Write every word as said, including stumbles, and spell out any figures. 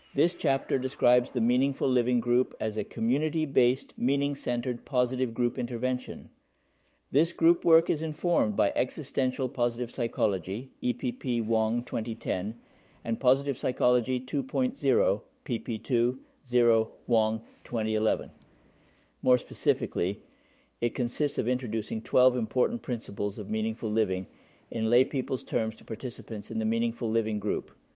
This chapter describes the Meaningful Living Group as a community-based, meaning-centered positive group intervention. This group work is informed by Existential Positive Psychology, E P P Wong twenty ten, and Positive Psychology two point oh, P P two, zero, Wong twenty eleven. More specifically, it consists of introducing twelve important principles of meaningful living in lay people's terms to participants in the Meaningful Living Group,